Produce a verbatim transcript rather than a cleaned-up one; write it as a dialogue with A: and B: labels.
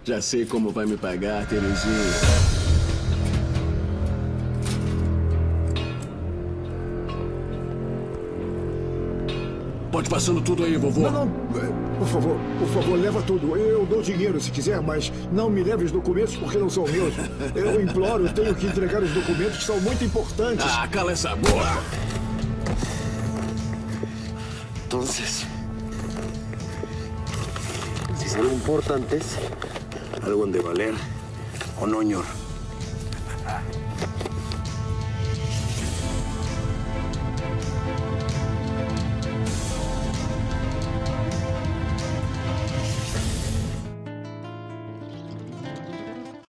A: Já sei como vai me pagar, Terezinha. Pode passando tudo aí, vovô.
B: Não, não. Por favor, por favor, leva tudo. Eu dou dinheiro se quiser, mas não me leve os documentos porque não são meus. Eu imploro, eu tenho que entregar os documentos que são muito importantes.
A: Ah, cala essa boca.
C: Entonces, si es algo importante, algo han de valer, ¿o no, ñor?